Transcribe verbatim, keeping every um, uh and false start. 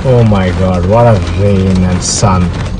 Oh my god, what a rain and sun.